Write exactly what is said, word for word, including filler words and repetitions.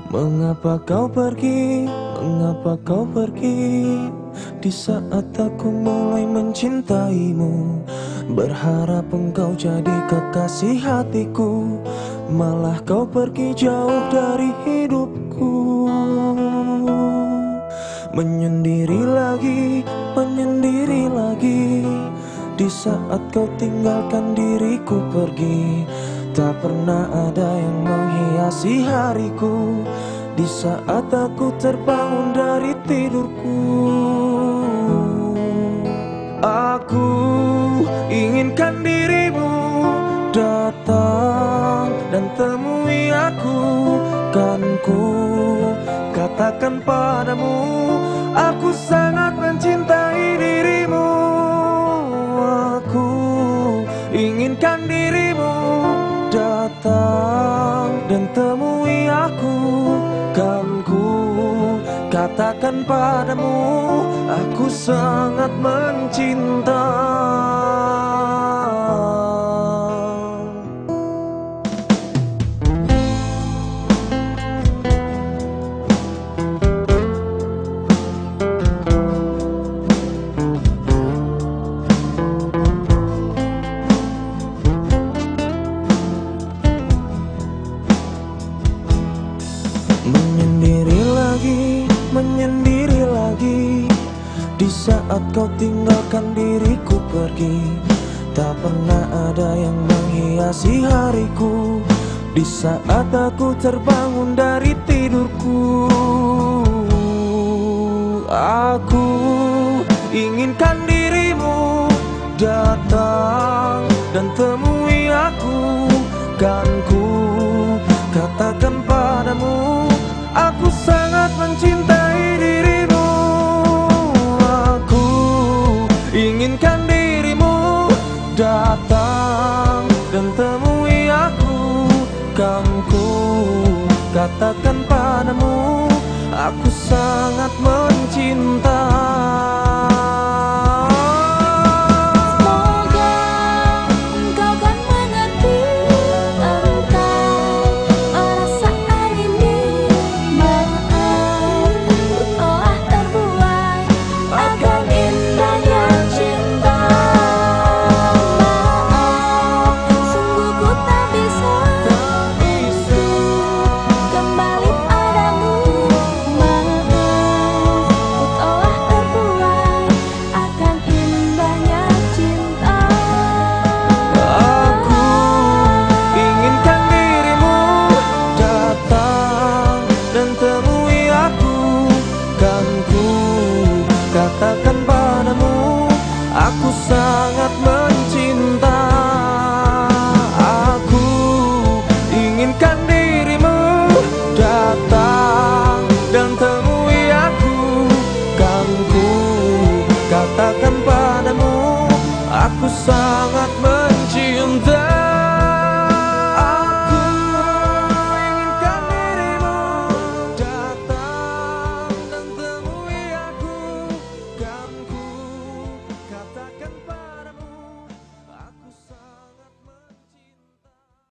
Mengapa kau pergi, mengapa kau pergi di saat aku mulai mencintaimu? Berharap engkau jadi kekasih hatiku, malah kau pergi jauh dari hidupku. Menyendiri lagi, menyendiri lagi di saat kau tinggalkan diriku pergi. Tak pernah ada yang menghiasi hariku di saat aku terbangun dari tidurku. Aku inginkan dirimu datang dan temui aku. Kan ku katakan padamu, aku sangat mencintai dirimu. Aku inginkan dirimu datang dan temui aku. Kan ku katakan padamu, aku sangat mencinta. Menyendiri lagi, menyendiri lagi di saat kau tinggalkan diriku pergi. Tak pernah ada yang menghiasi hariku di saat aku terbangun dari tidurku. Aku inginkan dirimu datang dan temui aku. Kan ku katakan padamu, aku sangat mencintai dirimu. Aku inginkan dirimu datang dan temui aku. Kan ku katakan padamu, aku sangat mencinta.